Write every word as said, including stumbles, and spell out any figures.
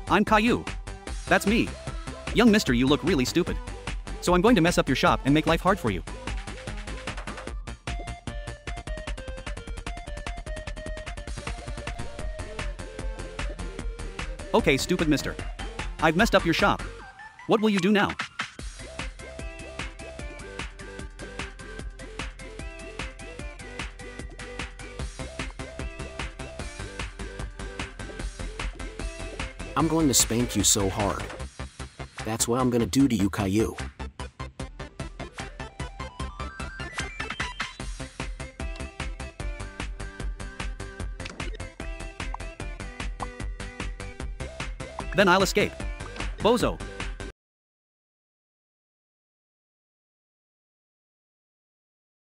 I'm Caillou. That's me. Young mister, you look really stupid. So I'm going to mess up your shop and make life hard for you. Okay, stupid mister. I've messed up your shop. What will you do now? I'm going to spank you so hard. That's what I'm gonna do to you, Caillou. Then I'll escape. Bozo.